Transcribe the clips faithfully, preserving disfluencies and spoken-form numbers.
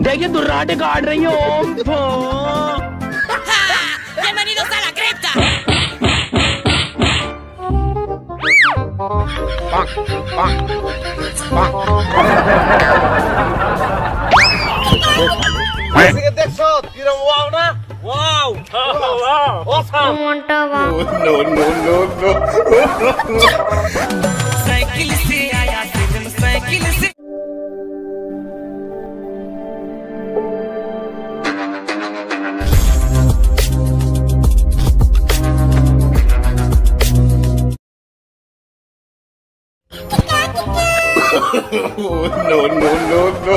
देखिए दुर्राटे काट रही है। ओम ¡Bienvenidos a la cripta! Así que te shot, tira un wow, ¿no? Wow! Oh, wow! Awesome! No, no, no, no. Cycle से आया सिर्फ साइकिल से No, no, no, no.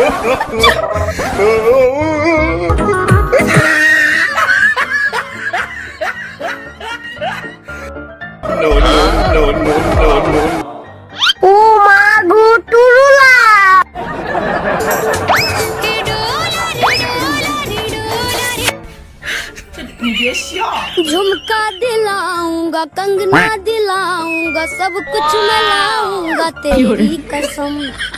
No, no, no, no, no, no. Uma Guturula. झुमका दिलाऊंगा, कंगना दिलाऊंगा, सब कुछ मैं लाऊंगा तेरी कसम।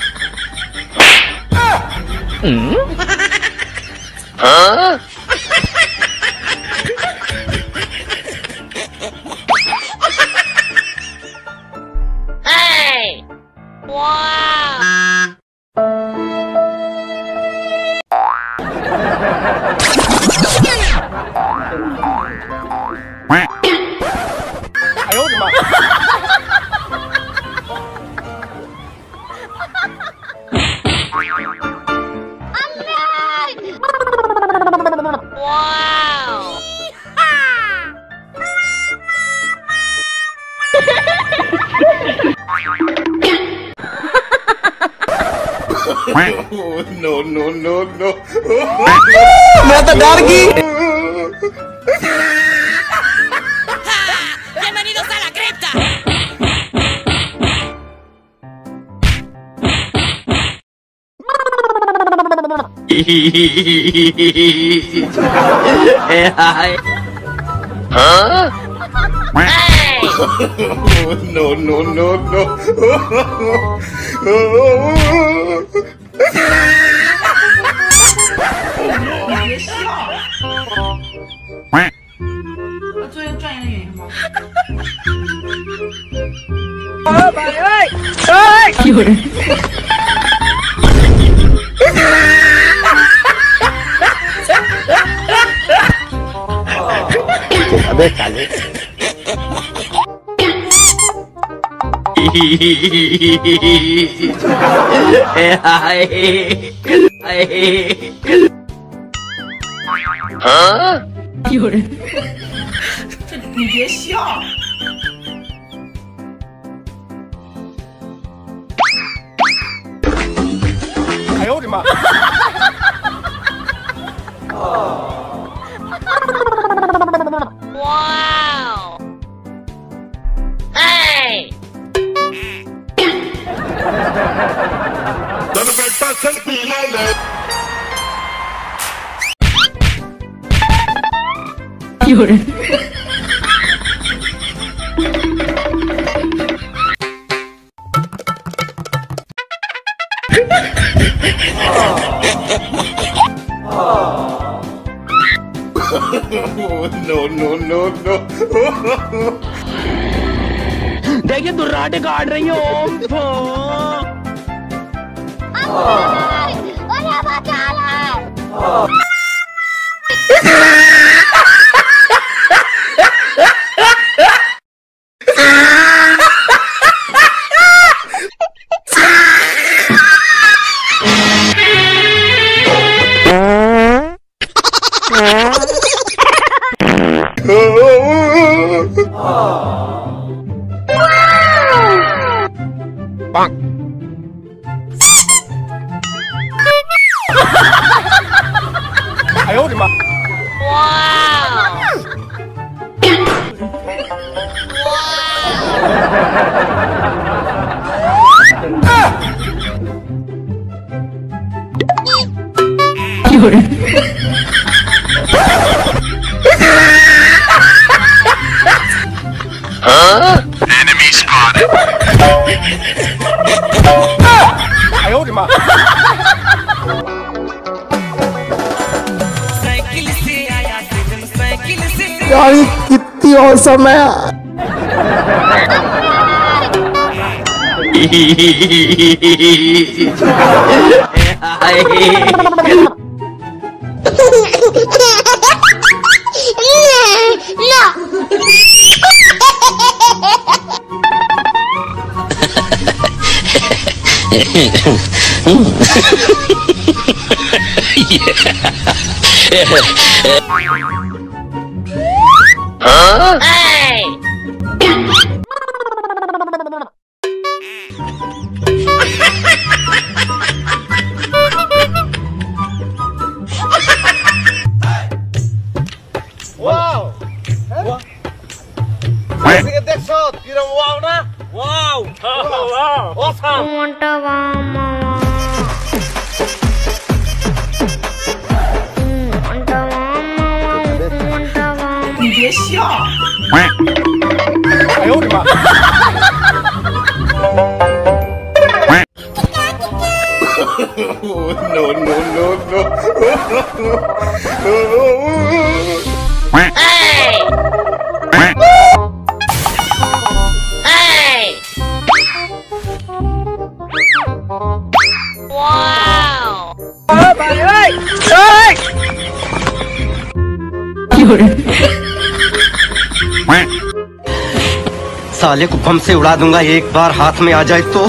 Huh? Hey! Wow! I owed him up. Wow! No, no, no, no. मैं तो डर गई। ¡Bienvenidos a la cripta! Huh? Hey! No, no, no, no. Quack. 我作为专业的原因吗？ 有人。 अबे साले Huh? 有人。 这你别笑。 哎呦我的妈 Wow! Hey! 有人。 No, no, no, no. देखिए दुर्राटे काट रही है। ओम Bonk. I owed him up. Wow! Wow! 有人。 Huh? Enemy spotted. I owed him up. भाई कितनी awesome है। Hey! Wow! Sige, দেখছো কিরম ওয়াও না? Wow! Wow! Awesome! 你别笑。 哎呦我的妈 ！Oh no no no no! Hey! Hey! Wow! 有人， साले को बम से उड़ा दूंगा एक बार हाथ में आ जाए तो।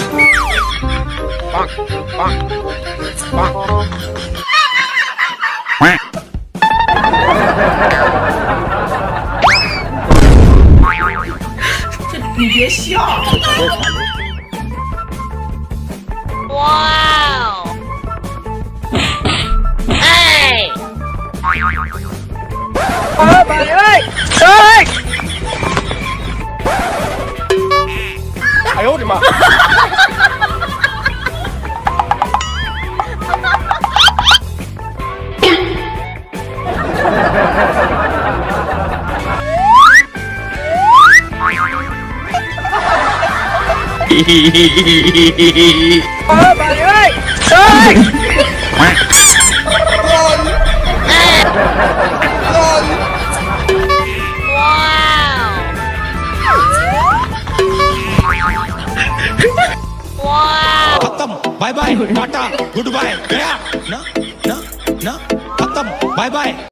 你别笑。 Wow! Hey! 哎呦我的妈 Wow! खत्म bye bye tata good bye गया ना ना ना खत्म बाय बाय।